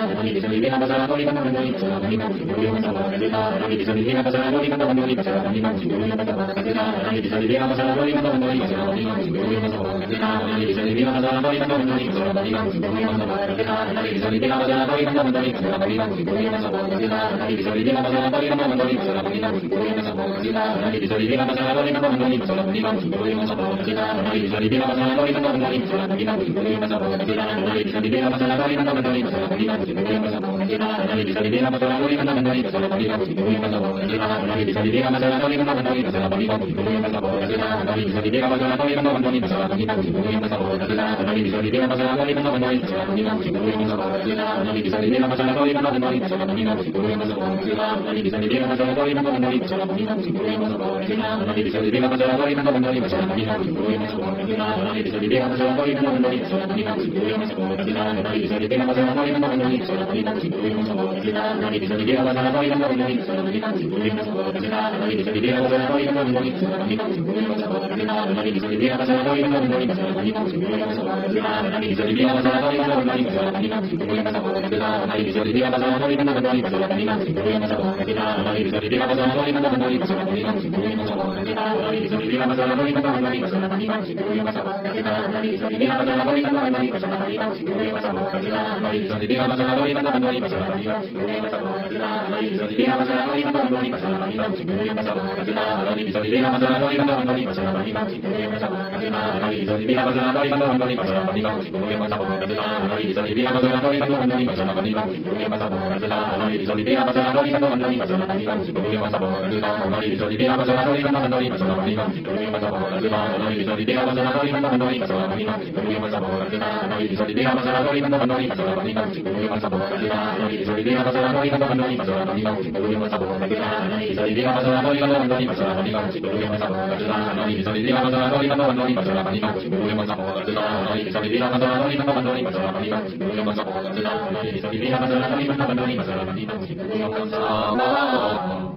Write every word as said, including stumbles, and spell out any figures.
Nani bisa divina pasara kori kanta bandori pasara nani mau singkuru yang sabor kasila. Nani bisa divina pasara kori kanta bandori pasara nani mau singkuru yang sabor kasila. Nani bisa divina pasara kori kanta bandori pasara nani mau singkuru yang sabor kasila. Nani bisa divina pasara kori kanta bandori pasara nani mau singkuru yang sabor kasila. Nani bisa divina pasara kori kanta bandori pasara nani mau singkuru yang sabor kasila. Nani bisa divina pasara kori kanta bandori pasara nani mau singkuru yang sabor kasila. Nani bisa divina pasara kori kanta bandori pasara nani mau singkuru yang sabor kasila. Nani bisa divina pasara kori kanta bandori pasara nani mau singkuru yang sabor kasila. Nani bisa divina pasara kori kanta bandori pasara nani mau singkuru yang sabor kasila. Nani bisa divina pasara kori kanta bandori pasara nani mau singkuru yang sabor kasila. Nani bisa divina pasara kori kanta bandori pasara nani mau singkuru yang sabor kasila. Nani bisa divina pasara kori kanta bandori pasara nani mau singkuru yang sabor kasila. Nani bisa divina pasara kori kanta bandori pasara nani mau singkuru yang sabor kasila. Nani bisa divina pasara kori kanta bandori pasara nani mau singkuru yang sabor kasila. Nani bisa divina pasara kori kanta bandori pasara nani mau singkuru yang sabor kasila. Nani bisa divina pasara kori kanta bandori pasara nani mau singkuru yang sabor kasila. Nani bisa divina pasara kori kanta bandori pasara nani mau singkuru yang sabor kasila. Nani bisa divina pasara kori kanta bandori pasara nani mau singkuru yang sabor kasila. Nani bisa divina pasara kori kanta bandori pasara nani mau singkuru yang sabor kasila. Nani bisa divina pasara kori kanta bandori pasara nani mau singkuru yang sabor kasila. Nani bisa divina pasara kori kanta bandori pasara nani mau singkuru yang sabor kasila. Nani bisa divina pasara kori kanta bandori pasara nani mau singkuru yang sabor kasila. Nani bisa divina pasara kori kanta bandori pasara nani mau singkuru yang sabor kasila. Nani bisa divina pasara kori kanta bandori pasara nani mau singkuru yang sabor kasila. Nani bisa divina pasara kori kanta bandori pasara nani mau singkuru yang sabor kasila. Nani bisa divina pasara kori kanta bandori pasara nani mau singkuru yang sabor kasila. Nani bisa divina pasara kori kanta bandori pasara nani mau singkuru yang sabor kasila. Nani bisa divina pasara kori kanta bandori pasara nani mau singkuru yang sabor kasila. Nani bisa divina pasara kori kanta bandori pasara nani mau singkuru yang sabor kasila. Nani bisa divina pasara kori kanta bandori pasara nani mau singkuru yang sabor kasila. Nani bisa divina pasara kori kanta bandori pasara nani mau singkuru yang sabor kasila. Nani bisa divina pasara kori kanta bandori pasara nani mau singkuru yang sabor kasila. Nani bisa divina pasara kori kanta bandori pasara nani mau singkuru yang sabor kasila. Nani bisa divina pasara kori kanta bandori pasara nani mau singkuru yang sabor kasila. Nani bisa divina pasara kori kanta bandori pasara nani mau singkuru yang sabor kasila. Nani bisa divina pasara kori kanta bandori pasara nani mau singkuru yang sabor kasila. Nani bisa divina pasara kori kanta bandori pasara nani mau singkuru yang sabor kasila. Nani bisa divina pasara kori kanta bandori pasara nani mau singkuru yang sabor kasila. Nani bisa divina pasara kori kanta bandori pasara nani mau singkuru yang sabor kasila. Nani bisa divina pasara kori kanta bandori pasara nani mau singkuru yang sabor kasila.